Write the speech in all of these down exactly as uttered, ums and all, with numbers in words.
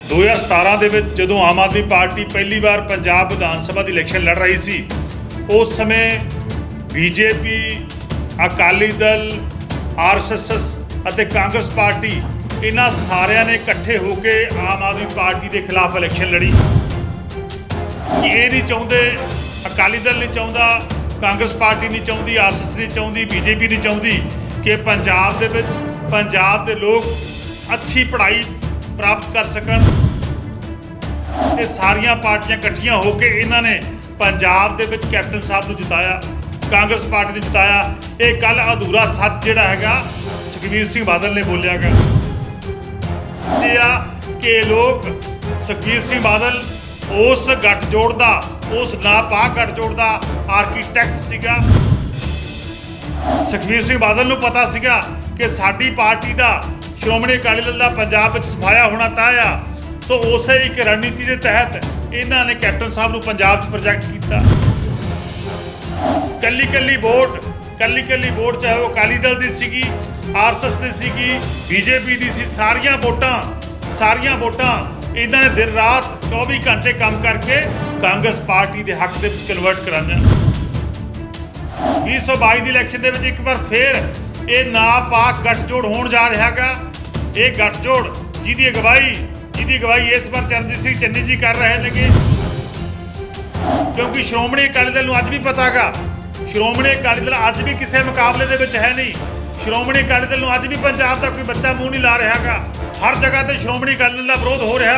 दो हज़ार सतारह ਦੇ ਵਿੱਚ ਜਦੋਂ ਆਮ ਆਦਮੀ ਪਾਰਟੀ ਪਹਿਲੀ ਵਾਰ ਪੰਜਾਬ ਵਿਧਾਨ ਸਭਾ ਦੀ ਇਲੈਕਸ਼ਨ ਲੜ ਰਹੀ ਸੀ, ਉਸ ਸਮੇਂ ਬੀਜੇਪੀ, ਅਕਾਲੀ ਦਲ, ਆਰਐਸਐਸ ਅਤੇ ਕਾਂਗਰਸ ਪਾਰਟੀ ਇਹਨਾਂ ਸਾਰਿਆਂ ਨੇ ਇਕੱਠੇ ਹੋ ਕੇ ਆਮ ਆਦਮੀ ਪਾਰਟੀ ਦੇ ਖਿਲਾਫ ਇਲੈਕਸ਼ਨ ਲੜੀ ਕਿ ਇਹ ਨਹੀਂ ਚਾਹੁੰਦੇ, ਅਕਾਲੀ ਦਲ ਨਹੀਂ ਚਾਹੁੰਦਾ, ਕਾਂਗਰਸ ਪਾਰਟੀ नहीं चाहती, आरएसएस नहीं चाहती, बीजेपी नहीं चाहती कि पंजाब दे विच पंजाब दे लोग अच्छी पढ़ाई प्राप्त कर सकन। ये सारियां पार्टियां इकट्ठियां होकर इन्होंने पंजाब दे विच कैप्टन साहब को जिताया, कांग्रेस पार्टी ने जिताया। ये कल अधूरा सच जिहड़ा हैगा सुखबीर सिंह बादल ने बोलिया गया कि लोग सुखबीर सिंह बादल उस गठजोड़ का, उस नापाक गठजोड़ का आर्कीटैक्ट सीगा। सुखबीर सिंह बादल नूं पता सीगा कि साडी पार्टी का श्रोमणी अकाली दल का पंजाब में सफाया होना तय आ। सो उस एक रणनीति के तहत इन्होंने कैप्टन साहब नूं पंजाब च प्रोजैक्ट किया। कली कली वोट कली कली वोट चाहे वो अकाली दल की सीगी, आरएसएस की सीगी, बीजेपी की सी, सारियां वोटां सारियां वोटां इन्होंने दिन रात चौबीस घंटे काम करके कांग्रेस पार्टी के हक के कन्वर्ट कराना। बीस सौ बाई की इलैक्शन के एक बार फिर ये नापाक गठजोड़ होने जा रहा है। ये गठजोड़ जिसकी अगवाई जिसकी अगवाई इस बार चरणजीत सिंह चन्नी जी कर रहे हैं, क्योंकि श्रोमणी अकाली दल अज भी पता गा, श्रोमणी अकाली दल अज भी किसी मुकाबले के है नहीं। श्रोमणी अकाली दल अज भी पंजाब का कोई बच्चा मूँह नहीं ला रहा गा, हर जगह पर श्रोमणी अकाली दल का विरोध हो रहा।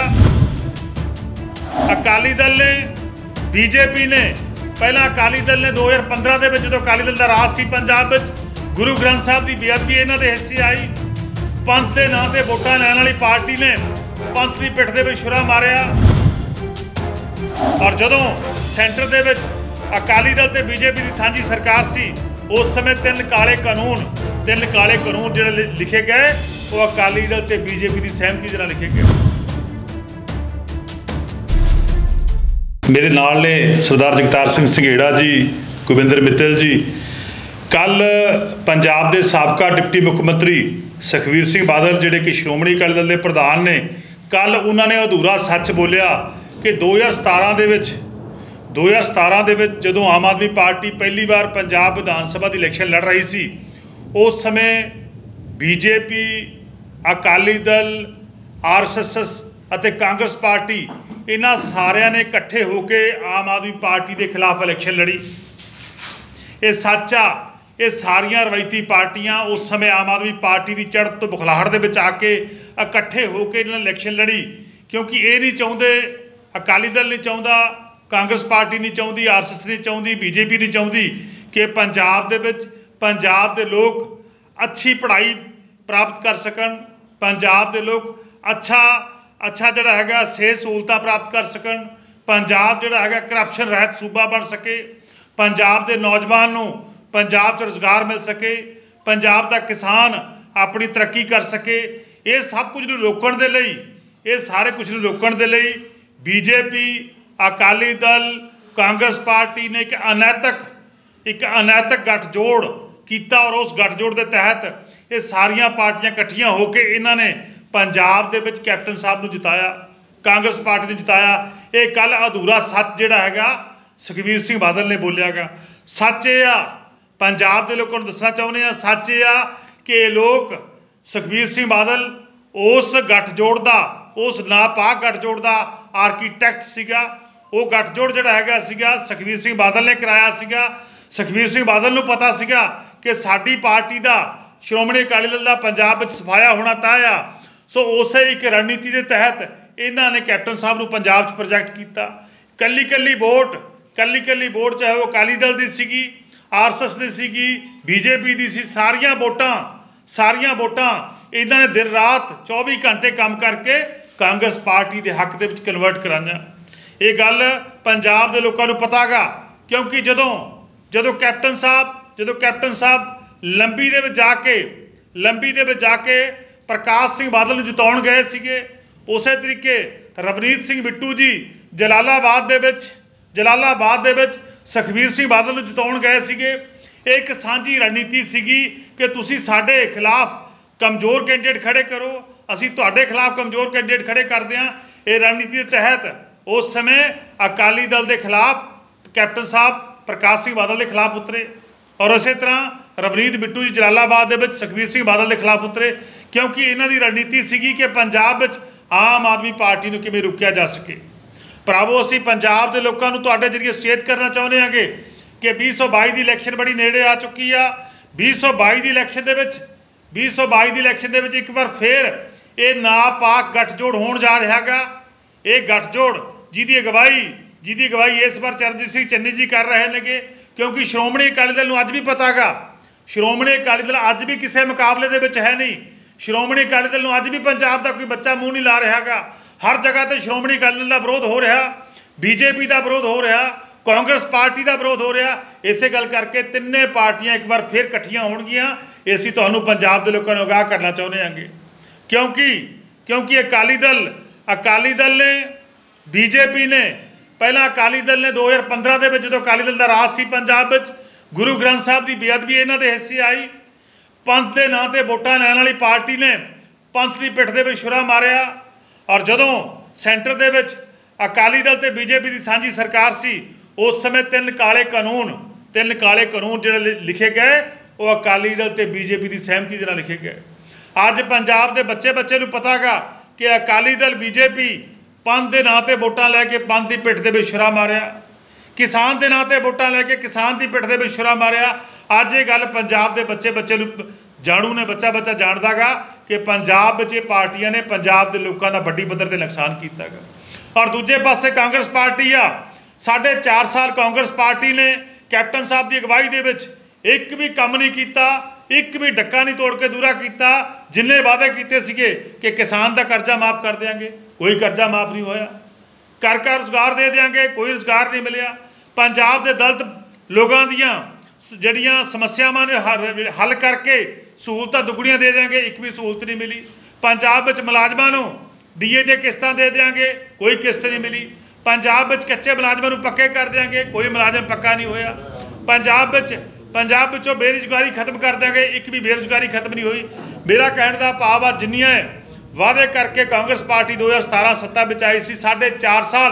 अकाली दल ने, बीजेपी ने, पहला अकाली दल ने दो हज़ार पंद्रह के जो अकाली दल का राज सी पंजाब में, गुरु ग्रंथ साहब की बेअदबी इन्हों के हिस्से आई। पंथ के नाम से वोटां लैण वाली पार्टी ने पंथ की पिठ के छुरा मारिया। और जदों सेंटर के अकाली दल ते बीजेपी की सांझी सरकार सी, उस समय तीन काले कानून तीन काले कानून जो लिखे गए वो अकाली दल ते बीजेपी की सहमति के नाल लिखे गए। मेरे नाल ने सरदार जगतार सिंह संघेड़ा जी, गोबिंदर मित्तल जी। कल पंजाब के साबका डिप्टी मुख्यमंत्री सुखबीर सिंह बादल जिहड़े कि श्रोमणी अकाली दल के प्रधान ने, कल उन्होंने अधूरा सच बोलिया कि दो हज़ार सतारह दे विच दो हज़ार सतारह दे विच जदों आम आदमी पार्टी पहली बार पंजाब विधान सभा की इलैक्शन लड़ रही सी, उस समय बीजेपी, अकाली दल, आरएसएस ਅਤੇ कांग्रेस पार्टी इन्हां सारिਆਂ ने इकट्ठे होकर आम आदमी पार्टी के खिलाफ इलैक्शन लड़ी। ये सच आ, ये सारियां रवायती पार्टियां उस समय आम आदमी पार्टी की चढ़त तो बुखलाहट के विच आके इकट्ठे होकर इन्होंने इलैक्शन लड़ी, क्योंकि ये नहीं चाहते, अकाली दल नहीं चाहता, कांग्रेस पार्टी नहीं चाहती, आरएसएस नहीं चाहती, बीजेपी नहीं चाहती कि पंजाब दे विच पंजाब के लोग अच्छी पढ़ाई प्राप्त कर सकन, पंजाब के लोग अच्छा अच्छा जोड़ा है सेहत सहूलतां प्राप्त कर सकन, पंजाब जोड़ा है करप्शन रहित सूबा बन सके, पंजाब के नौजवान नूं पंजाब च रोजगार मिल सके, पंजाब का किसान अपनी तरक्की कर सके। ये सब कुछ नूं रोकण दे लई, ये सारे कुछ नूं रोकण दे लई बीजेपी, अकाली दल, कांग्रेस पार्टी ने एक अनैतिक एक अनैतिक गठजोड़ किया। और उस गठजोड़ के तहत ये सारियां पार्टियां इकट्ठियां होकर इन्होंने पंजाब दे विच कैप्टन साहब को जिताया, कांग्रेस पार्टी ने जिताया। ये कल अधूरा सच जिहड़ा हैगा सुखबीर सिंह बादल ने बोलिया गा। सच ये आ, पंजाब के लोगों को दसना चाहुंदे आ, सच ये आ कि लोग सुखबीर सिंह बादल उस गठजोड़ का, उस नापाक गठजोड़ का आर्कीटैक्ट सीगा। वो गठजोड़ जिहड़ा हैगा सीगा सुखबीर सिंह बादल ने कराया सीगा। सुखबीर सिंह बादल नूं पता सीगा कि साडी पार्टी का श्रोमणी अकाली दल का पंजाब में सफाया होना तय आ। सो उस एक रणनीति के तहत इन्होंने कैप्टन साहब नूं पंजाब च प्रोजैक्ट किया। कली कली वोट कली कली वोट चाहे वो अकाली दल की सीगी, आरएसएस की सीगी, बीजेपी की सी, सारियां वोटां सारियां वोटां इन्होंने दिन रात चौबीस घंटे काम करके कांग्रेस पार्टी के हक के कन्वर्ट कराना। ये गल पंजाब के लोगों को पता गा, क्योंकि जदों जदों कैप्टन साहब जदों कैप्टन साहब लंबी दे विच जाके लंबी दे विच जाके प्रकाश सिंह बादल जिताउण गए सीगे, उस तरीके रवनीत सिंह बिट्टू जी जलालाबाद दे विच जलालाबाद दे विच सुखबीर सिंह बादल जिताउण गए सीगे। एक सांझी रणनीति सीगी कि तुसीं साडे खिलाफ कमज़ोर कैंਡੀਡੇਟ खड़े करो, असीं तुहाडे खिलाफ कमज़ोर कैंਡੀਡੇਟ खड़े करते हैं। ये रणनीति के तहत उस समय अकाली दल के खिलाफ कैप्टन साहब प्रकाश सिंह बादल के खिलाफ उतरे और इस तरह रवनीत बिट्टू जी जलालाबाद के सुखबीर सिंह बादल के खिलाफ उतरे, क्योंकि इन्हों की रणनीति सी कि पंजाब में आम आदमी पार्टी को किवें रोकिया जा सके। भरावो असीं पंजाब के लोगों को तुहाडे जरिए सुचेत करना चाहुंदे हां कि भी सौ बाई की इलैक्शन बड़ी नेड़े आ चुकी आ। भी सौ बाई की इलैक्शन के भी सौ बाई की इलैक्शन के एक बार फिर ये नापाक गठजोड़ होण जा रहा गा। ये गठजोड़ जिहदी अगवाई जिहदी अगवाई इस बार चरणजीत सिंह चन्नी जी कर रहे हैं, क्योंकि श्रोमणी अकाली दल नूं अज भी पता गा, श्रोमणी अकाली दल अज भी किसी मुकाबले दे विच है नहीं। श्रोमणी अकाली दल नूं अज भी पंजाब का कोई बच्चा मूँह नहीं ला रहा गा। हर जगह पर श्रोमणी अकाली दल का विरोध हो रहा, बीजेपी का विरोध हो रहा, कांग्रेस पार्टी का विरोध हो रहा। इस गल करके तिन्ने पार्टियां एक बार फिर इकट्ठियां होणगियां। असीं तुहानूं पंजाब के लोगों को आगाह करना चाहुंदे हां, क्योंकि क्योंकि अकाली दल अकाली दल ने बीजेपी ने पहला अकाली दल ने दो हज़ार पंद्रह के जो अकाली दल का राज सी पंजाब में गुरु ग्रंथ साहब की बेअदबी इन्हां दे हिस्से आई। पंथ के नां ते वोटां लैण वाली पार्टी ने पंथ की पिठ दे विच छुरा मारिया और जदों सेंटर दे विच अकाली दल ते बीजेपी की सांझी सरकार सी उस समय तीन काले कानून तीन काले कानून जिहड़े लिखे गए वो अकाली दल ते बीजेपी की सहमति दे नाल लिखे गए। अज पंजाब के बच्चे बच्चे नूं पता गा कि अकाली दल बीजेपी पंथ के नां ते वोटां लैके पंथ की पिठ दे विच छुरा मारिया, किसान के नां ते वोटां लैके किसान की पिठ दे विच छुरा मारिया। अज ये गल पंजाब के बच्चे बच्चे नूं जाणू ने बच्चा बच्चा जानदा गा कि पंजाब विच पार्टियां ने पंजाब के लोगों का वड्डी पद्धर ते नुकसान कीता गा। और दूजे पासे कांग्रेस पार्टी आ, साढ़े चार साल कांग्रेस पार्टी ने कैप्टन साहब की अगवाई दे विच एक भी काम नहीं किया, एक भी डक्का नहीं तोड़ के दूरा किया। जिन्ने वादे किए सीगे कि किसान का कर्जा माफ़ कर देंगे, कोई कर्जा माफ़ नहीं होया। घर घर रोज़गार दे देंगे, कोई रोज़गार नहीं मिलिया। पंजाब के दलित लोगों दियां जड़ियाँ समस्यावां ने हल करके सहूलतां दुगड़ियां दे देंगे, एक भी सहूलत नहीं मिली। पंजाब में मुलाजमां नूं डी ए दी किस्तां दे देंगे, कोई किस्त नहीं मिली। पंजाब में कच्चे मुलाजमां नूं पक्के कर देंगे, कोई मुलाजम पक्का नहीं होया। पंजाब में पंजाब विचों बेरोजगारी खत्म कर देंगे, एक भी बेरोजगारी खत्म नहीं हुई। मेरा कहने का भाव आ जिन्नियां वादे करके कांग्रेस पार्टी दो हज़ार सतारह सत्ता में आई सी, साढ़े चार साल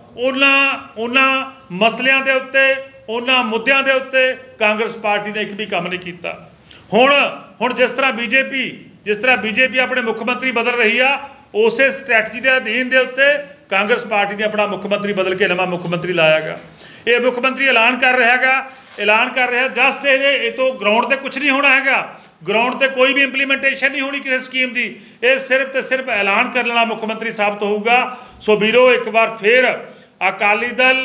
उन्हां उन्हां मसलियां दे उत्ते उन्हां मुद्दियां दे उत्ते कांग्रेस पार्टी ने एक भी काम नहीं किया। हुण हुण जिस तरह बीजेपी जिस तरह बीजेपी अपने मुख्यमंत्री बदल रही आ, उस स्ट्रैटजी के अधीन के उत्ते कांग्रेस पार्टी ने अपना मुख्यमंत्री बदल के नवा मुख्यमंत्री लाया गा। ये मुख्यमंत्री ऐलान कर रहा है ऐलान कर रहा जस्ट ये तो ग्राउंड पर कुछ नहीं होना है, ग्राउंड पर कोई भी इंप्लीमेंटेशन नहीं होनी किसी स्कीम की। ये सिर्फ तो सिर्फ ऐलान करने वाला मुख्यमंत्री साबित होगा। सो वीरो एक बार फिर अकाली दल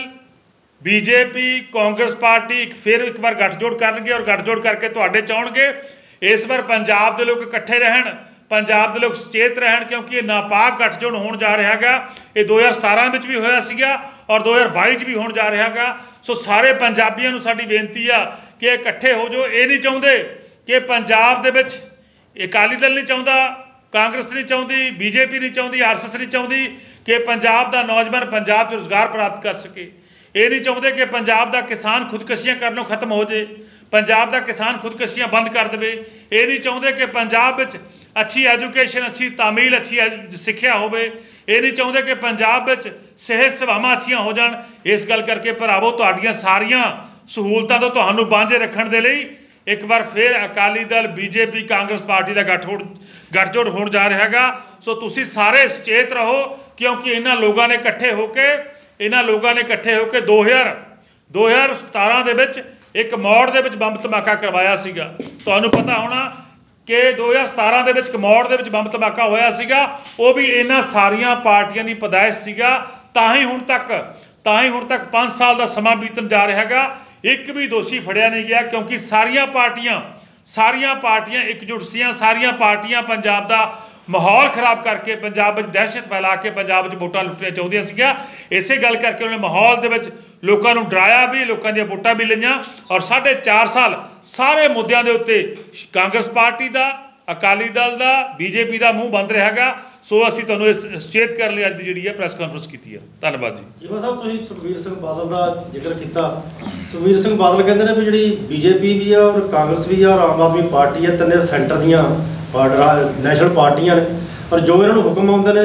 बीजेपी कांग्रेस पार्टी एक फिर एक बार गठजोड़ करनगे और गठजोड़ करके तुहाडे चाहणगे। इस बार पंजाब के लोग इकट्ठे रहन, पंजाब के लोग सचेत रहन, क्योंकि ये नापाक गठजोड़ होने जा रहा है। ये दो हज़ार सतारह में भी होया सीगा और दो हज़ार बाई भी होने जा रहा है। सो सारे पंजाबियों को साडी बेनती आ कि इकट्ठे हो जाओ। ये नहीं चाहते कि पंजाब दे विच अकाली दल नहीं चाहता, कांग्रेस नहीं चाहती, बीजेपी नहीं चाहती, आर एस एस नहीं चाहती कि पंजाब का नौजवान पंजाब च रोज़गार प्राप्त कर सके। ये नहीं चाहते कि पंजाब का किसान खुदकशियां करनों खत्म हो जाए, पंजाब का किसान खुदकशियां बंद कर दे। ये नहीं चाहते कि पंजाब विच अच्छी एजुकेशन, अच्छी तामील, अच्छी सिक्ख्या हो। ये नहीं चाहते कि पंजाब विच सेहत सेवावां अच्छियां हो जाण। इस गल करके भरावो तुहाडीआं सारियां सहूलतां तो तुहानूं बांझे रखण दे लई एक बार फिर अकाली दल बीजेपी कांग्रेस पार्टी का गठजोड़ गठजोड़ होण जा रहा है। सो तुसीं सारे सचेत रहो, क्योंकि इन्हां लोगों ने इकट्ठे होकर इन्हां लोगों ने इकट्ठे होकर दो हज़ार दो हज़ार सतारह दे विच एक मौड़ दे विच बंब धमाका करवाया सीगा। तुहानूं पता होना कि दो हज़ार सतारह दे विच कमौड़ दे विच बंब धमाका होया सीगा, वो भी इन्हां सारियां पार्टियां दी पैदाइश सीगा। तां ही हुण तक तां ही हुण तक पाँच साल का समा बीतन जा रहा है, एक भी दोषी फड़िया नहीं गया, क्योंकि सारियां पार्टियां सारियां पार्टियां एकजुट सीआं। सारियां पार्टियां पंजाब का माहौल खराब करके पंजाब में दहशत फैला के पंजाब में वोटां लुटनियां चाहुंदियां सीगियां। इसे गल करके उन्होंने माहौल दे विच लोकां नूं डराया भी, लोकां दीयां वोटां भी लईआं और साढ़े चार साल सारे मुद्दों के उत्ते कांग्रेस पार्टी का, अकाली दल का, बीजेपी का मूँह बंद रहेगा। सो असीं तुहानूं इस सचेत करन लई अज दी जिहड़ी है प्रैस कॉन्फ्रेंस कीती है। धन्नवाद जी। चीमा साहब, तुसीं सुखबीर सिंह बादल का जिक्र किया। सुखबीर सिंह बादल कहते हैं भी जिहड़ी बीजेपी भी है और कांग्रेस भी है और आम आदमी पार्टी है, तिन्ने सेंटर दीआं नैशनल पार्टियां ने और जो इन्होंने हुक्म आउंदे ने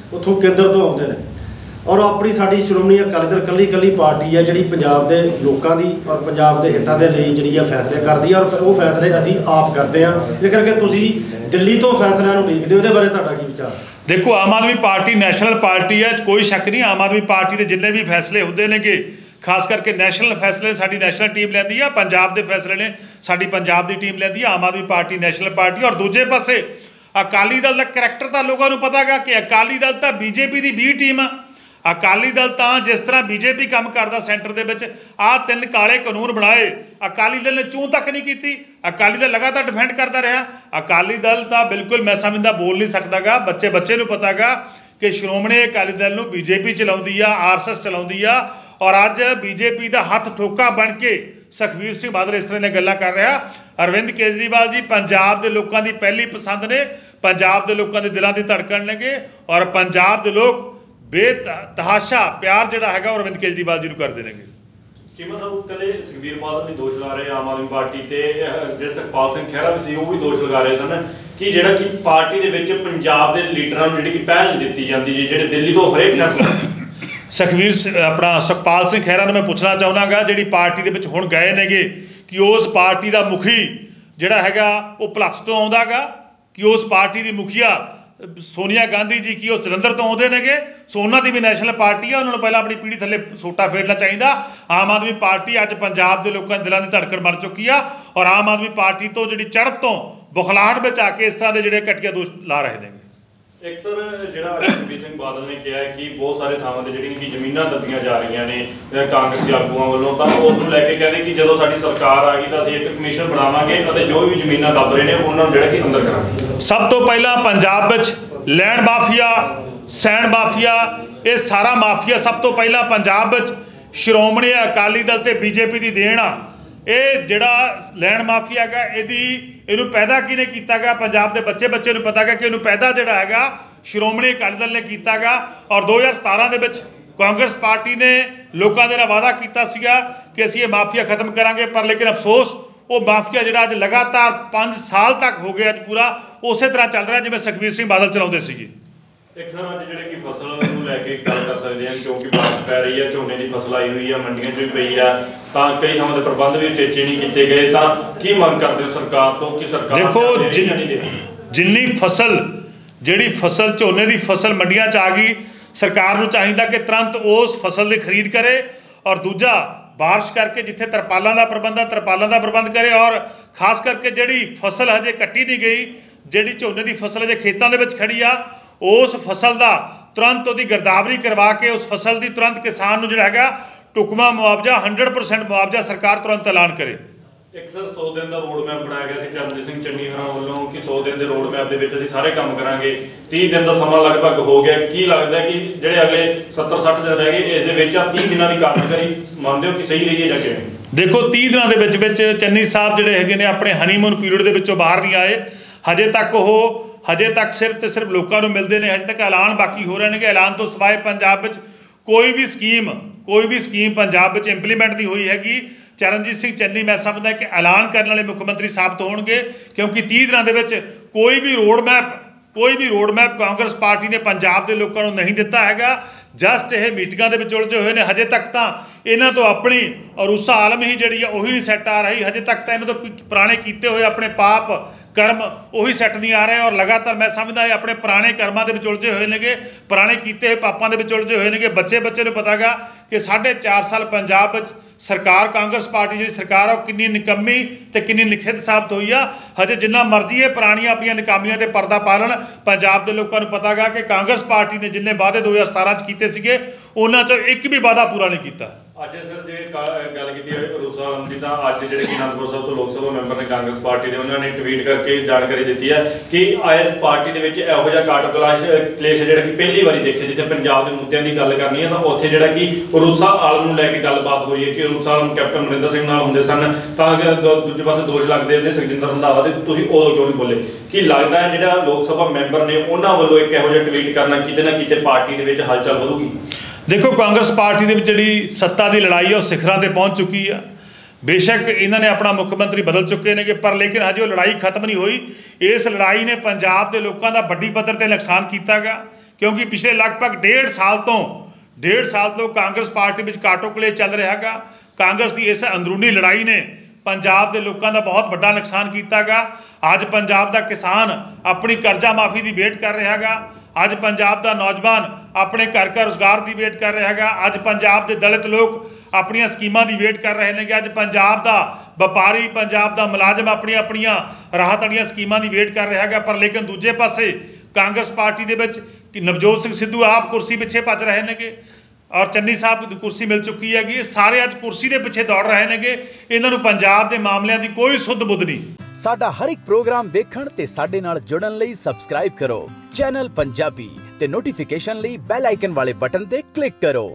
ਉੱਥੋਂ ਕੇਂਦਰ ਤੋਂ ਆਉਂਦੇ ਨੇ ਔਰ ਆਪਣੀ ਸਾਡੀ ਸ਼੍ਰੋਮਣੀ ਅਕਾਲੀ ਦਲ ਇਕੱਲੀ ਇਕੱਲੀ ਪਾਰਟੀ ਹੈ ਜਿਹੜੀ ਪੰਜਾਬ ਦੇ ਲੋਕਾਂ ਦੀ ਔਰ ਪੰਜਾਬ ਦੇ ਹਿੱਤਾਂ ਦੇ ਲਈ ਜਿਹੜੀ ਆ ਫੈਸਲੇ ਕਰਦੀ ਆ, ਔਰ ਉਹ ਫੈਸਲੇ ਅਸੀਂ ਆਪ ਕਰਦੇ ਹਾਂ। ਜੇ ਕਰਕੇ ਤੁਸੀਂ ਦਿੱਲੀ ਤੋਂ ਫੈਸਲਿਆਂ ਨੂੰ ਉਡੀਕਦੇ ਹੋ, ਉਹਦੇ ਬਾਰੇ ਤੁਹਾਡਾ ਕੀ ਵਿਚਾਰ? ਦੇਖੋ, Aam Aadmi party national party ਹੈ, ਕੋਈ ਸ਼ੱਕ ਨਹੀਂ। ਆਮ ਆਦਮੀ ਪਾਰਟੀ ਦੇ ਜਿੰਨੇ ਵੀ ਫੈਸਲੇ ਹੁੰਦੇ ਨੇਗੇ, ਖਾਸ ਕਰਕੇ ਨੈਸ਼ਨਲ ਫੈਸਲੇ ਸਾਡੀ ਨੈਸ਼ਨਲ ਟੀਮ ਲੈਂਦੀ ਆ, ਪੰਜਾਬ ਦੇ ਫੈਸਲੇ ਨੇ ਸਾਡੀ ਪੰਜਾਬ ਦੀ ਟੀਮ ਲੈਂਦੀ ਆ। Aam Aadmi party national party. ਔਰ ਦੂਜੇ ਪਾਸੇ ਅਕਾਲੀ ਦਲ ਦਾ ਕਰੈਕਟਰ ਤਾਂ ਲੋਕਾਂ ਨੂੰ ਪਤਾ ਗਾ ਕਿ ਅਕਾਲੀ ਦਲ ਤਾਂ ਬੀਜੇਪੀ ਦੀ ਬੀ ਟੀਮ ਆ। ਅਕਾਲੀ ਦਲ ਤਾਂ ਜਿਸ ਤਰ੍ਹਾਂ ਬੀਜੇਪੀ ਕੰਮ ਕਰਦਾ ਸੈਂਟਰ ਦੇ ਵਿੱਚ, ਆਹ ਤਿੰਨ ਕਾਲੇ ਕਾਨੂੰਨ ਬਣਾਏ, ਅਕਾਲੀ ਦਲ ਨੇ ਚੂੰ ਤੱਕ ਨਹੀਂ ਕੀਤੀ। ਅਕਾਲੀ ਦਲ ਲਗਾਤਾਰ ਡਿਫੈਂਡ ਕਰਦਾ ਰਿਹਾ। ਅਕਾਲੀ ਦਲ ਤਾਂ ਬਿਲਕੁਲ ਮੈਂ ਸਮਝਦਾ ਬੋਲ ਨਹੀਂ ਸਕਦਾ ਗਾ। ਬੱਚੇ ਬੱਚੇ ਨੂੰ ਪਤਾ ਗਾ ਕਿ ਸ਼੍ਰੋਮਣੀ ਅਕਾਲੀ ਦਲ ਨੂੰ ਬੀਜੇਪੀ ਚਲਾਉਂਦੀ ਆ, ਆਰ ਐਸ ਐਸ ਚਲਾਉਂਦੀ ਆ। ਔਰ ਅੱਜ ਬੀਜੇਪੀ ਦਾ ਹੱਥ ਠੋਕਾ ਬਣ ਕੇ ਸੁਖਬੀਰ ਸਿੰਘ ਬਾਦਲ ਇਸ ਤਰ੍ਹਾਂ ਦੀਆਂ ਗੱਲਾਂ ਕਰ ਰਿਹਾ। ਅਰਵਿੰਦ ਕੇਜਰੀਵਾਲ ਜੀ ਪੰਜਾਬ ਦੇ ਲੋਕਾਂ ਦੀ ਪਹਿਲੀ ਪਸੰਦ ਨੇ, ਪੰਜਾਬ ਦੇ ਲੋਕਾਂ ਦੇ ਦਿਲਾਂ ਦੀ ਧੜਕਣ ਨੇਗੇ। ਔਰ ਪੰਜਾਬ ਦੇ ਲੋਕ ਬੇਤਹਾਸ਼ਾ ਪਿਆਰ ਜਿਹੜਾ ਹੈਗਾ ਉਹ ਅਰਵਿੰਦ ਕੇਜਰੀਵਾਲ ਜੀ ਨੂੰ ਕਰਦੇ ਨੇਗੇ। ਚੀਮਾ ਸਾਹਿਬ ਕੱਲੇ ਸੁਖਬੀਰ ਬਾਦਲ ਨੇ ਦੋਸ਼ ਲਾ ਰਹੇ ਆਮ ਆਦਮੀ ਪਾਰਟੀ ਤੇ, ਜਿਹੜੇ ਸੁਖਪਾਲ ਸਿੰਘ ਖਹਿਰਾ ਵੀ ਸੀ ਉਹ ਵੀ ਦੋਸ਼ ਲਗਾ ਰਹੇ ਸਨ ਕਿ ਜਿਹੜਾ ਕਿ ਪਾਰਟੀ ਦੇ ਵਿੱਚ ਪੰਜਾਬ ਦੇ ਲੀਡਰਾਂ ਨੂੰ ਜਿਹੜੀ ਕਿ ਪਹਿਲ ਨਹੀਂ ਦਿੱਤੀ ਜਾਂਦੀ ਜੀ, ਜਿਹੜੇ ਦਿੱਲੀ ਤੋਂ ਹਰੇਕ ਫੈਸਲਾ। ਸੁਖਬੀਰ ਆਪਣਾ ਸੁਖਪਾਲ ਸਿੰਘ ਖਹਿਰਾ ਨੂੰ ਮੈਂ ਪੁੱਛਣਾ ਚਾਹੁੰਦਾਗਾ, ਜਿਹੜੀ ਪਾਰਟੀ ਦੇ ਵਿੱਚ ਹੁਣ ਗਏ ਨੇਗੇ, ਕਿ ਉਸ ਪਾਰਟੀ ਦਾ ਮੁਖੀ ਜਿਹੜਾ ਹੈਗਾ ਉਹ ਭਲੱਖ ਤੋਂ ਆਉਂਦਾ ਗਾ, ਕਿ ਉਸ ਪਾਰਟੀ ਦੀ ਮੁਖੀਆ ਸੋਨੀਆ ਗਾਂਧੀ ਜੀ ਕੀ ਉਹ ਜਲੰਧਰ ਤੋਂ ਆਉਂਦੇ ਨੇਗੇ? ਸੋ ਉਹਨਾਂ ਦੀ ਵੀ ਨੈਸ਼ਨਲ ਪਾਰਟੀ ਆ, ਉਹਨਾਂ ਨੂੰ ਪਹਿਲਾਂ ਆਪਣੀ ਪੀੜ੍ਹੀ ਥੱਲੇ ਸੋਟਾ ਫੇਰਨਾ ਚਾਹੀਦਾ। ਆਮ ਆਦਮੀ ਪਾਰਟੀ ਅੱਜ ਪੰਜਾਬ ਦੇ ਲੋਕਾਂ ਦੇ ਦਿਲਾਂ ਦੀ ਧੜਕਣ ਬਣ ਚੁੱਕੀ ਆ। ਔਰ ਆਮ ਆਦਮੀ ਪਾਰਟੀ ਤੋਂ ਜਿਹੜੀ ਚੜ੍ਹਤ ਤੋਂ ਬੁਖਲਾਹਟ ਵਿੱਚ ਆ ਕੇ ਇਸ ਤਰ੍ਹਾਂ ਦੇ ਜਿਹੜੇ ਘਟੀਆ ਦੋਸ਼ ਲਾ ਰਹੇ ਨੇ। ਇੱਕ ਸਰ ਜਿਹੜਾ ਸੁਖਬੀਰ ਸਿੰਘ ਬਾਦਲ ਨੇ ਕਿਹਾ ਕਿ ਬਹੁਤ ਸਾਰੇ ਥਾਵਾਂ ਤੇ ਜਿਹੜੀਆਂ ਕਿ ਜ਼ਮੀਨਾਂ ਦੱਬੀਆਂ ਜਾ ਰਹੀਆਂ ਨੇ ਕਾਂਗਰਸੀ ਆਗੂਆਂ ਵੱਲੋਂ, ਤਾਂ ਉਸ ਨੂੰ ਲੈ ਕੇ ਕਹਿੰਦੇ ਕਿ ਜਦੋਂ ਸਾਡੀ ਸਰਕਾਰ ਆ ਗਈ ਤਾਂ ਅਸੀਂ ਇੱਕ ਕਮਿਸ਼ਨ ਬਣਾਵਾਂਗੇ ਅਤੇ ਜੋ ਵੀ ਜ਼ਮੀਨਾਂ ਦੱਬ ਰਹੇ ਨੇ ਉਹਨਾਂ ਨੂੰ ਜਿਹੜਾ ਕਿ ਅੰਦਰ ਕਰਾਂਗੇ। ਸਭ ਤੋਂ ਪਹਿਲਾਂ ਪੰਜਾਬ ਵਿੱਚ ਲੈਂਡ ਮਾਫੀਆ, ਸੈਂਡ ਮਾਫੀਆ, ਇਹ ਸਾਰਾ ਮਾਫੀਆ ਸਭ ਤੋਂ ਪਹਿਲਾਂ ਪੰਜਾਬ ਵਿੱਚ ਸ਼੍ਰੋਮਣੀ ਅਕਾਲੀ ਦਲ ਤੇ ਬੀਜੇਪੀ ਦੀ ਦੇਣ ਆ। ਇਹ ਜਿਹੜਾ ਲੈਂਡ ਮਾਫੀਆ ਹੈਗਾ, ਇਹਦੀ ਇਹਨੂੰ ਪੈਦਾ ਕਿਹਨੇ ਕੀਤਾ ਗਾ? ਪੰਜਾਬ ਦੇ ਬੱਚੇ ਬੱਚੇ ਨੂੰ ਪਤਾ ਗਾ ਕਿ ਇਹਨੂੰ ਪੈਦਾ ਜਿਹੜਾ ਹੈਗਾ ਸ਼੍ਰੋਮਣੀ ਅਕਾਲੀ ਦਲ ਨੇ ਕੀਤਾ ਗਾ। ਔਰ ਦੋ ਹਜ਼ਾਰ ਸਤਾਰਾਂ ਦੇ ਵਿੱਚ ਕਾਂਗਰਸ ਪਾਰਟੀ ਨੇ ਲੋਕਾਂ ਦੇ ਨਾਲ ਵਾਅਦਾ ਕੀਤਾ ਸੀਗਾ ਕਿ ਅਸੀਂ ਇਹ ਮਾਫੀਆ ਖਤਮ ਕਰਾਂਗੇ, ਪਰ ਲੇਕਿਨ ਅਫਸੋਸ ਉਹ ਮਾਫੀਆ ਜਿਹੜਾ ਅੱਜ ਲਗਾਤਾਰ ਪੰਜ ਸਾਲ ਤੱਕ ਹੋ ਗਏ, ਅੱਜ ਪੂਰਾ ਉਸੇ ਤਰ੍ਹਾਂ ਚੱਲ ਰਿਹਾ ਜਿਵੇਂ ਸੁਖਬੀਰ ਸਿੰਘ ਬਾਦਲ ਚਲਾਉਂਦੇ ਸੀਗੇ। ਇੱਕ ਸਰ ਅੱਜ ਜਿਹੜੇ ਕਿ ਫਸਲ ਨੂੰ ਲੈ ਕੇ ਗੱਲ ਕਰ ਸਕਦੇ ਹਾਂ, ਕਿਉਂਕਿ ਬਾਰਿਸ਼ ਪੈ ਰਹੀ ਹੈ, ਝੋਨੇ ਦੀ ਫਸਲ ਆਈ ਹੋਈ ਆ, ਮੰਡੀਆਂ 'ਚ ਵੀ ਪਈ ਆ, ਤਾਂ ਕਈ ਥਾਵਾਂ ਦੇ ਪ੍ਰਬੰਧ ਵੀ ਉਚੇਚੇ ਨਹੀਂ ਕੀਤੇ ਗਏ, ਤਾਂ ਕੀ ਮੰਗ ਕਰਦੇ ਹੋ ਸਰਕਾਰ ਤੋਂ ਕਿ ਸਰਕਾਰ ਦੇਖੋ ਜਿੰਨੀ ਫਸਲ ਜਿਹੜੀ ਫਸਲ ਝੋਨੇ ਦੀ ਫਸਲ ਮੰਡੀਆਂ 'ਚ ਆ ਗਈ, ਸਰਕਾਰ ਨੂੰ ਚਾਹੀਦਾ ਕਿ ਤੁਰੰਤ ਉਸ ਫਸਲ ਦੀ ਖਰੀਦ ਕਰੇ। ਔਰ ਦੂਜਾ, ਬਾਰਿਸ਼ ਕਰਕੇ ਜਿੱਥੇ ਤਰਪਾਲਾਂ ਦਾ ਪ੍ਰਬੰਧ ਆ ਤਰਪਾਲਾਂ ਦਾ ਪ੍ਰਬੰਧ ਕਰੇ। ਔਰ ਖਾਸ ਕਰਕੇ ਜਿਹੜੀ ਫਸਲ ਹਜੇ ਕੱਟੀ ਨਹੀਂ ਗਈ, ਜਿਹੜੀ ਝੋਨੇ ਦੀ ਫਸਲ ਹਜੇ ਖੇਤਾਂ ਦੇ ਵਿੱਚ ਖੜੀ ਆ, ਉਸ ਫਸਲ ਦਾ ਤੁਰੰਤ ਉਹਦੀ ਗਿਰਦਾਵਰੀ ਕਰਵਾ ਕੇ ਉਸ ਫਸਲ ਦੀ ਤੁਰੰਤ ਕਿਸਾਨ ਨੂੰ ਜਿਹੜਾ ਹੈਗਾ ਢੁਕਵਾਂ ਮੁਆਵਜ਼ਾ ਹੰਡਰਡ ਪਰਸੈਂਟ ਮੁਆਵਜ਼ਾ ਸਰਕਾਰ ਤੁਰੰਤ ਐਲਾਨ ਕਰੇ। ਇੱਕ ਸਰ ਸੌ ਦਿਨ ਦਾ ਰੋਡ ਮੈਪ ਬਣਾਇਆ ਗਿਆ ਸੀ ਚਰਨਜੀਤ ਸਿੰਘ ਚੰਨੀ ਹੋਰਾਂ ਵੱਲੋਂ ਕਿ ਸੌ ਦਿਨ ਦੇ ਰੋਡ ਮੈਪ ਦੇ ਵਿੱਚ ਅਸੀਂ ਸਾਰੇ ਕੰਮ ਕਰਾਂਗੇ। ਤੀਹ ਦਿਨ ਦਾ ਸਮਾਂ ਲਗਭਗ ਹੋ ਗਿਆ। ਕੀ ਲੱਗਦਾ ਕਿ ਜਿਹੜੇ ਅਗਲੇ ਸੱਤਰ ਸੱਠ ਦਿਨ ਰਹਿ ਗਏ ਇਸ ਦੇ ਵਿੱਚ ਆ ਤੀਹ ਦਿਨਾਂ ਦੀ ਕਾਰਜਕਾਰੀ ਮੰਨਦੇ ਹੋ ਕਿ ਸਹੀ ਰਹੀ ਹੈ ਜਾਂ ਕਿਵੇਂ? ਦੇਖੋ, ਤੀਹ ਦਿਨਾਂ ਦੇ ਵਿੱਚ ਵਿੱਚ ਚੰਨੀ ਸਾਹਿਬ ਜਿਹੜੇ ਹੈਗੇ ਨੇ ਆਪਣੇ ਹਨੀਮੂਨ ਪੀਰੀਅਡ ਦੇ ਵਿੱਚੋਂ ਬਾਹਰ ਨਹੀਂ ਆਏ। ਹਜੇ ਤੱਕ ਉਹ ਹਜੇ ਤੱਕ ਸਿਰਫ ਤੇ ਸਿਰਫ ਲੋਕਾਂ ਨੂੰ ਮਿਲਦੇ ਨੇ। ਹਜੇ ਤੱਕ ਐਲਾਨ ਬਾਕੀ ਹੋ ਰਹੇ ਨੇ ਕਿ ਐਲਾਨ ਤੋਂ ਸਿਵਾਏ ਪੰਜਾਬ ਵਿੱਚ ਕੋਈ ਵੀ ਸਕੀਮ ਕੋਈ ਵੀ ਸਕੀਮ ਪੰਜਾਬ ਵਿੱਚ ਇੰਪਲੀਮੈਂਟ ਨਹੀਂ ਹੋਈ ਹੈਗੀ। ਚਰਨਜੀਤ ਸਿੰਘ ਚੰਨੀ ਮੈਂ ਸਮਝਦਾ ਕਿ ਐਲਾਨ ਕਰਨ ਵਾਲੇ ਮੁੱਖ ਮੰਤਰੀ ਸਾਬਤ ਹੋਣਗੇ, ਕਿਉਂਕਿ ਤੀਹ ਦਿਨਾਂ ਦੇ ਵਿੱਚ ਕੋਈ ਵੀ ਰੋਡ ਮੈਪ ਕੋਈ ਵੀ ਰੋਡ ਮੈਪ ਕਾਂਗਰਸ ਪਾਰਟੀ ਨੇ ਪੰਜਾਬ ਦੇ ਲੋਕਾਂ ਨੂੰ ਨਹੀਂ ਦਿੱਤਾ ਹੈਗਾ। ਜਸਟ ਇਹ ਮੀਟਿੰਗਾਂ ਦੇ ਵਿੱਚ ਉਲਝੇ ਹੋਏ ਨੇ। ਹਜੇ ਤੱਕ ਤਾਂ ਇਹਨਾਂ ਤੋਂ ਆਪਣੀ ਅਰੂਸਾ ਆਲਮ ਹੀ ਜਿਹੜੀ ਆ ਉਹੀ ਨਹੀਂ ਸੈੱਟ ਆ ਰਹੀ। ਹਜੇ ਤੱਕ ਤਾਂ ਇਹਨਾਂ ਤੋਂ ਪੁਰਾਣੇ ਕੀਤੇ ਹੋਏ ਆਪਣੇ ਪਾਪ ਕਰਮ ਉਹੀ ਸੈੱਟ ਨਹੀਂ ਆ ਰਹੇ। ਔਰ ਲਗਾਤਾਰ ਮੈਂ ਸਮਝਦਾ ਇਹ ਆਪਣੇ ਪੁਰਾਣੇ ਕਰਮਾਂ ਦੇ ਵਿੱਚ ਉਲਝੇ ਹੋਏ ਨੇਗੇ, ਪੁਰਾਣੇ ਕੀਤੇ ਹੋਏ ਪਾਪਾਂ ਦੇ ਵਿੱਚ ਉਲਝੇ ਹੋਏ ਨੇਗੇ। ਬੱਚੇ ਬੱਚੇ ਨੂੰ ਪਤਾ ਗਾ ਕਿ ਸਾਢੇ ਚਾਰ ਸਾਲ ਪੰਜਾਬ ਵਿੱਚ ਸਰਕਾਰ ਕਾਂਗਰਸ ਪਾਰਟੀ ਜਿਹੜੀ ਸਰਕਾਰ ਆ ਉਹ ਕਿੰਨੀ ਨਿਕੰਮੀ ਤੇ ਕਿੰਨੀ ਨਿਖੇਧ ਸਾਬਤ ਹੋਈ ਆ। ਹਜੇ ਜਿੰਨਾ ਮਰਜ਼ੀ ਇਹ ਪੁਰਾਣੀਆਂ ਆਪਣੀਆਂ ਨਿਕਾਮੀਆਂ ਤੇ ਪਰਦਾ ਪਾ ਲੈਣ, ਪੰਜਾਬ ਦੇ ਲੋਕਾਂ ਨੂੰ ਪਤਾ ਗਾ ਕਿ ਕਾਂਗਰਸ ਪਾਰਟੀ ਨੇ ਜਿੰਨੇ ਵਾਅਦੇ ਦੋ ਹਜ਼ਾਰ ਸਤਾਰਾਂ 'ਚ ਕੀਤੇ ਸੀਗੇ ਉਹਨਾਂ 'ਚੋਂ ਇੱਕ ਵੀ ਵਾਅਦਾ ਪੂਰਾ ਨਹੀਂ ਕੀਤਾ। ਅੱਜ ਸਰ ਜੇ ਗੱਲ ਕੀਤੀ ਜਾਵੇ ਅਰੂਸਾ ਆਲਮ ਦੀ, ਤਾਂ ਅੱਜ ਜਿਹੜੇ ਕਿ ਅਨੰਦਪੁਰ ਸਾਹਿਬ ਤੋਂ ਲੋਕ ਸਭਾ ਮੈਂਬਰ ਨੇ ਕਾਂਗਰਸ ਪਾਰਟੀ ਦੇ, ਉਹਨਾਂ ਨੇ ਟਵੀਟ ਕਰਕੇ ਜਾਣਕਾਰੀ ਦਿੱਤੀ ਹੈ ਕਿ ਇਸ ਪਾਰਟੀ ਦੇ ਵਿੱਚ ਇਹੋ ਜਿਹਾ ਕਾਟ ਕਲਾਸ਼ ਕਲੇਸ਼ ਜਿਹੜਾ ਕਿ ਪਹਿਲੀ ਵਾਰੀ ਦੇਖਿਆ, ਜਿੱਥੇ ਪੰਜਾਬ ਦੇ ਮੁੱਦਿਆਂ ਦੀ ਗੱਲ ਕਰਨੀ ਹੈ ਤਾਂ ਉੱਥੇ ਜਿਹੜਾ ਕਿ ਅਰੂਸਾ ਆਲਮ ਨੂੰ ਲੈ ਕੇ ਗੱਲਬਾਤ ਹੋਈ ਹੈ ਕਿ ਅਰੂਸਾ ਆਲਮ ਕੈਪਟਨ ਅਮਰਿੰਦਰ ਸਿੰਘ ਨਾਲ ਹੁੰਦੇ ਸਨ, ਤਾਂ ਦੂਜੇ ਪਾਸੇ ਦੋਸ਼ ਲੱਗਦੇ ਨੇ ਸੁਖਜਿੰਦਰ ਰੰਧਾਵਾ ਤੇ, ਤੁਸੀਂ ਉਦੋਂ ਕਿਉਂ ਨਹੀਂ ਬੋਲੇ? ਕੀ ਲੱਗਦਾ ਹੈ ਜਿਹੜਾ ਲੋਕ ਸਭਾ ਮੈਂਬਰ ਨੇ ਉਹਨਾਂ ਵੱਲੋਂ ਇੱਕ ਇਹੋ ਜਿਹਾ ਟਵੀਟ ਕਰਨਾ ਕਿਤੇ ਨਾ ਕਿਤੇ ਪਾਰਟੀ ਦੇ ਵਿੱਚ ਹਲਚਲ ਵਧੂਗੀ? ਦੇਖੋ, ਕਾਂਗਰਸ ਪਾਰਟੀ ਦੇ ਵਿੱਚ ਜਿਹੜੀ ਸੱਤਾ ਦੀ ਲੜਾਈ ਆ ਉਹ ਸਿਖਰਾਂ ਤੇ ਪਹੁੰਚ ਚੁੱਕੀ ਆ। ਬੇਸ਼ੱਕ ਇਹਨਾਂ ਨੇ ਆਪਣਾ ਮੁੱਖ ਮੰਤਰੀ ਬਦਲ ਚੁੱਕੇ ਨੇਗੇ, ਪਰ ਲੇਕਿਨ ਹਜੇ ਉਹ ਲੜਾਈ ਖਤਮ ਨਹੀਂ ਹੋਈ। ਇਸ ਲੜਾਈ ਨੇ ਪੰਜਾਬ ਦੇ ਲੋਕਾਂ ਦਾ ਵੱਡੀ ਪੱਧਰ ਤੇ ਨੁਕਸਾਨ ਕੀਤਾ ਗਾ, क्योंकि पिछले लगभग डेढ़ साल तो डेढ़ साल तो कांग्रेस पार्टी में काटो कलेश चल रहा है। कांग्रेस की इस अंदरूनी लड़ाई ने पंजाब के लोगों का बहुत बड़ा नुकसान किया गा। अज पंजाब का किसान अपनी कर्जा माफ़ी की वेट कर रहा है। अज पंजाब का नौजवान अपने घर घर रोजगार की वेट कर रहा है। अज पंजाब के दलित लोग अपनी स्कीमां की वेट कर रहे हैं। अज पंजाब का व्यापारी पंजाब का मुलाजम अपनी अपनी राहत वाली स्कीमां की वेट कर रहा है। पर लेकिन दूजे पासे कांग्रेस पार्टी के विच नवजोत सिंह सिद्धू आप कुर्सी पिछे भज रहे हैं और चन्नी साहब की कुर्सी मिल चुकी है। ये सारे अज कुर्सी के पिछे दौड़ रहे हैं। इन्होंने पंजाब के मामलों की कोई सुध बुध नहीं। साडा हर एक प्रोग्राम देखण ते साडे नाल जुड़न लई सबसक्राइब करो चैनल पंजाबी ते नोटिफिकेशन लई बेल आइकन वाले बटन ते क्लिक करो।